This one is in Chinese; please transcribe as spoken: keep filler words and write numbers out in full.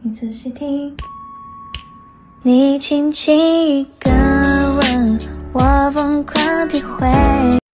你仔细听。你轻轻一个吻，我疯狂体会。